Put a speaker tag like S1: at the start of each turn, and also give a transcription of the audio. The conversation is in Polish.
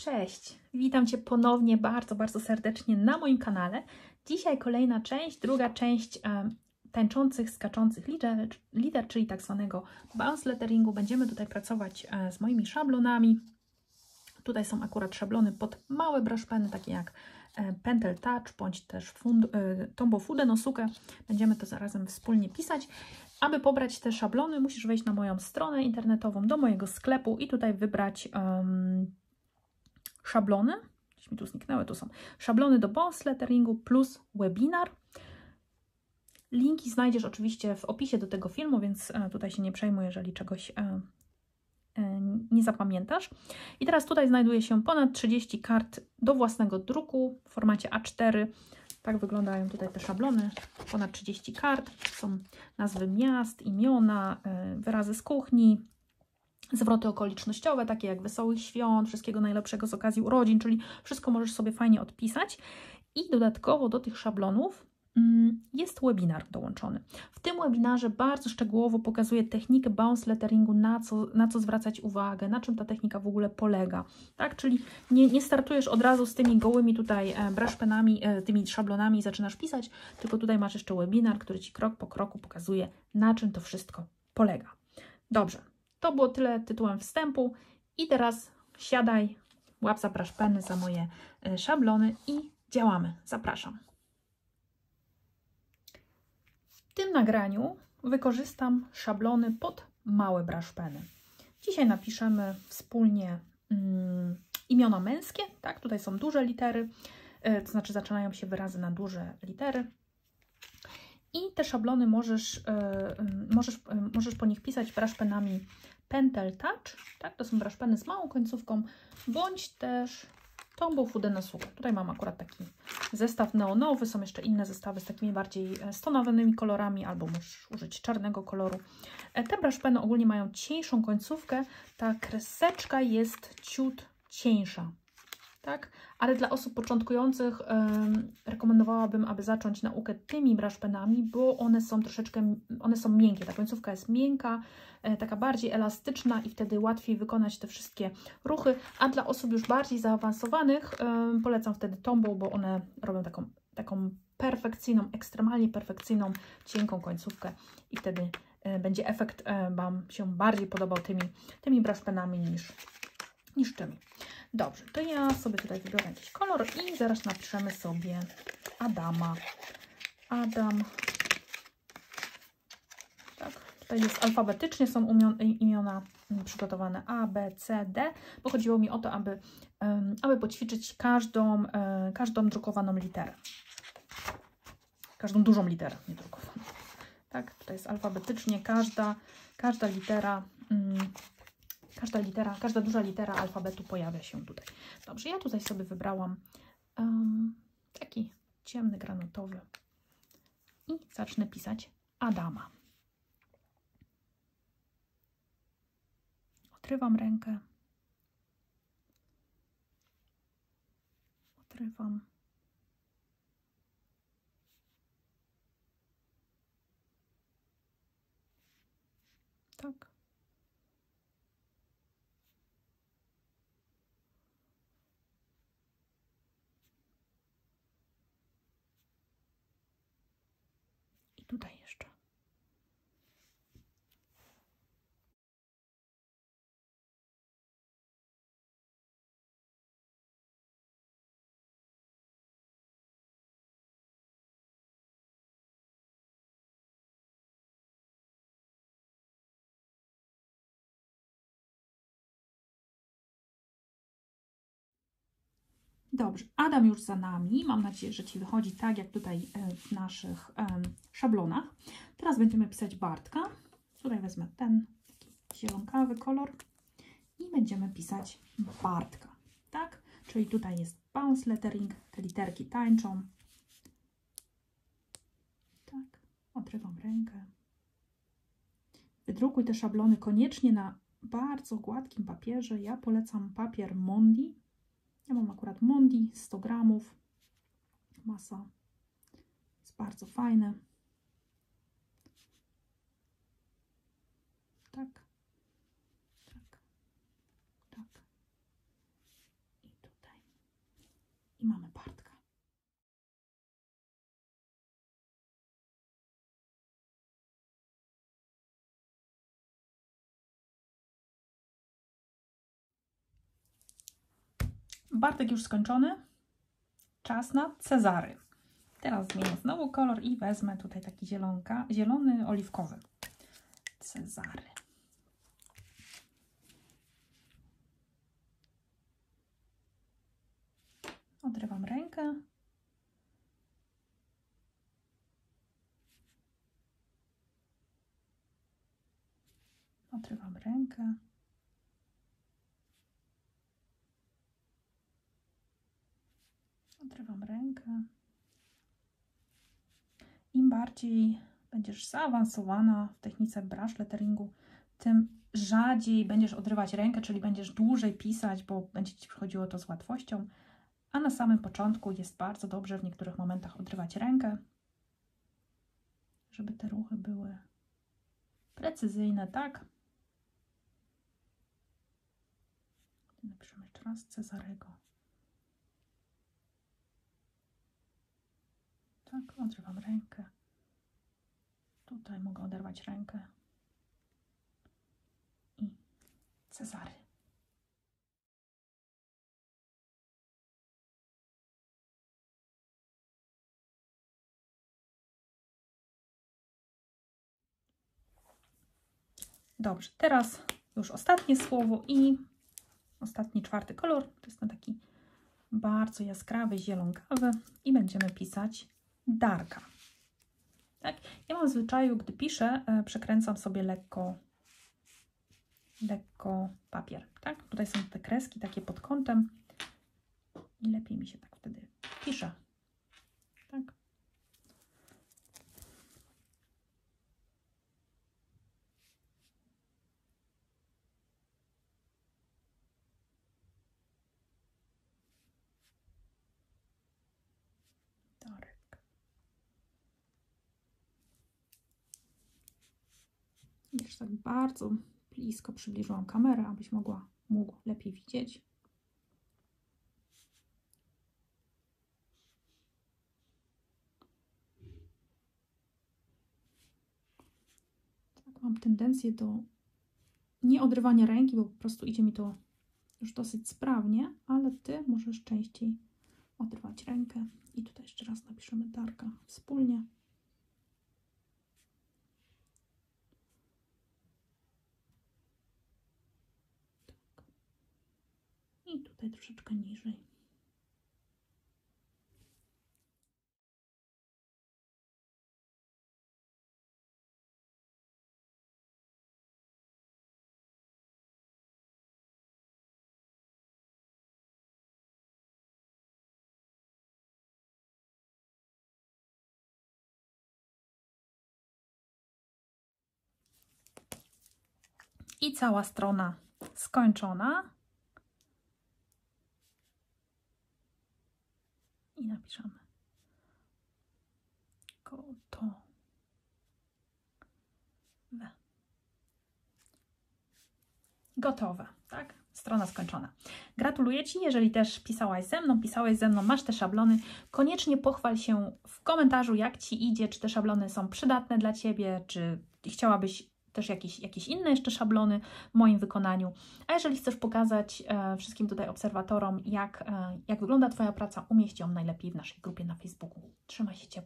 S1: Cześć! Witam Cię ponownie bardzo serdecznie na moim kanale. Dzisiaj kolejna część, druga część tańczących, skaczących liter, czyli tak zwanego bounce letteringu. Będziemy tutaj pracować z moimi szablonami. Tutaj są akurat szablony pod małe brush peny, takie jak Pentel Touch, bądź też Tombow Fudenosuke. Będziemy to zarazem wspólnie pisać. Aby pobrać te szablony, musisz wejść na moją stronę internetową, do mojego sklepu i tutaj wybrać szablony. Gdzieś mi tu zniknęły, tu są szablony do bounce letteringu plus webinar. Linki znajdziesz oczywiście w opisie do tego filmu, więc tutaj się nie przejmuj, jeżeli czegoś nie zapamiętasz. I teraz tutaj znajduje się ponad 30 kart do własnego druku w formacie A4. Tak wyglądają tutaj te szablony. Ponad 30 kart. Są nazwy miast, imiona, wyrazy z kuchni, zwroty okolicznościowe, takie jak wesołych świąt, wszystkiego najlepszego z okazji urodzin, czyli wszystko możesz sobie fajnie odpisać. I dodatkowo do tych szablonów jest webinar dołączony. W tym webinarze bardzo szczegółowo pokazuję technikę bounce letteringu, na co zwracać uwagę, na czym ta technika w ogóle polega. Tak? Czyli nie startujesz od razu z tymi gołymi tutaj brush penami, tymi szablonami i zaczynasz pisać, tylko tutaj masz jeszcze webinar, który Ci krok po kroku pokazuje, na czym to wszystko polega. Dobrze, to było tyle tytułem wstępu i teraz siadaj, łap za brush peny, za moje szablony i działamy. Zapraszam. W tym nagraniu wykorzystam szablony pod małe brush peny. Dzisiaj napiszemy wspólnie imiona męskie, tak? Tutaj są duże litery, to znaczy zaczynają się wyrazy na duże litery. I te szablony możesz po nich pisać brush penami Pentel Touch, tak? To są brush peny z małą końcówką, bądź też Tombow Fudenosuke. Tutaj mam akurat taki zestaw neonowy, są jeszcze inne zestawy z takimi bardziej stonowanymi kolorami, albo możesz użyć czarnego koloru. Te brush peny ogólnie mają cieńszą końcówkę, ta kreseczka jest ciut cieńsza, tak? Ale dla osób początkujących rekomendowałabym, aby zacząć naukę tymi brush penami, bo one są miękkie, ta końcówka jest miękka, taka bardziej elastyczna i wtedy łatwiej wykonać te wszystkie ruchy, a dla osób już bardziej zaawansowanych polecam wtedy Tombow, bo one robią taką perfekcyjną, ekstremalnie perfekcyjną, cienką końcówkę i wtedy będzie efekt Wam się bardziej podobał tymi brush penami niż tymi. Dobrze, to ja sobie tutaj wybiorę jakiś kolor i zaraz napiszemy sobie Adama. Adam. Tak, tutaj jest alfabetycznie, są imiona przygotowane A, B, C, D, bo chodziło mi o to, aby poćwiczyć każdą drukowaną literę. Każdą dużą literę, nie drukowaną. Tak, tutaj jest alfabetycznie każda litera. Każda duża litera alfabetu pojawia się tutaj. Dobrze, ja tutaj sobie wybrałam taki ciemny, granatowy i zacznę pisać Adama. Otrywam rękę. Otrywam. Tak. Tutaj jeszcze. Dobrze, Adam już za nami. Mam nadzieję, że Ci wychodzi tak, jak tutaj w naszych szablonach. Teraz będziemy pisać Bartka. Tutaj wezmę ten taki zielonkawy kolor i będziemy pisać Bartka, tak? Czyli tutaj jest bounce lettering, te literki tańczą. Tak, otrywam rękę. Wydrukuj te szablony koniecznie na bardzo gładkim papierze. Ja polecam papier Mondi. Ja mam akurat Mondi, 100 gramów, masa, jest bardzo fajne. Tak, tak, tak. I Bartek już skończony. Czas na Cezary. Teraz zmienię znowu kolor i wezmę tutaj taki zielony, oliwkowy. Cezary. Odrywam rękę. Odrywam rękę. Odrywam rękę. Im bardziej będziesz zaawansowana w technice brush letteringu, tym rzadziej będziesz odrywać rękę, czyli będziesz dłużej pisać, bo będzie Ci przychodziło to z łatwością. A na samym początku jest bardzo dobrze w niektórych momentach odrywać rękę, żeby te ruchy były precyzyjne, tak? Napiszemy jeszcze raz Cezarego. Tak, odrywam rękę. Tutaj mogę oderwać rękę. I Cezary. Dobrze, teraz już ostatnie słowo i ostatni, czwarty kolor. To jest ten taki bardzo jaskrawy, zielonkawy i będziemy pisać Darka. Tak? Ja mam w zwyczaju, gdy piszę, przekręcam sobie lekko papier. Tak? Tutaj są te kreski takie pod kątem i lepiej mi się tak wtedy pisze. Tak? Darek. Już tak bardzo blisko przybliżyłam kamerę, abyś mógł lepiej widzieć. Tak, mam tendencję do nieodrywania ręki, bo po prostu idzie mi to już dosyć sprawnie, ale Ty możesz częściej odrywać rękę. I tutaj jeszcze raz napiszemy Darka wspólnie. Tak. I tutaj troszeczkę niżej. I cała strona skończona. I napiszemy gotowe. Gotowe, tak? Strona skończona. Gratuluję Ci, jeżeli też pisałeś ze mną, masz te szablony, koniecznie pochwal się w komentarzu, jak Ci idzie, czy te szablony są przydatne dla Ciebie, czy chciałabyś też jakieś inne jeszcze szablony w moim wykonaniu. A jeżeli chcesz pokazać wszystkim tutaj obserwatorom, jak wygląda Twoja praca, umieść ją najlepiej w naszej grupie na Facebooku. Trzymaj się ciepło.